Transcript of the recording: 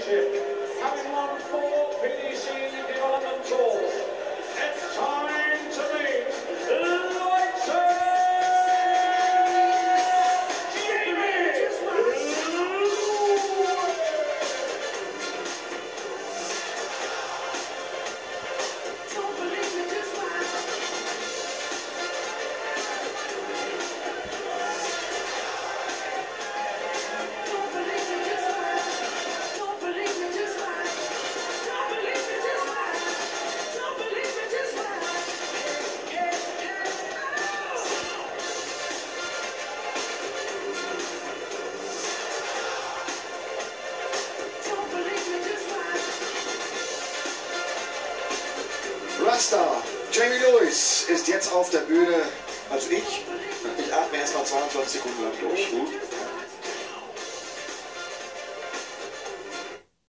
championship. Having won 4 PDC development tours, it's time to meet Lightning Jamie Rasta, Jamie Lewis ist jetzt auf der Bühne. Also ich atme erst mal 22 Sekunden lang durch. Gut.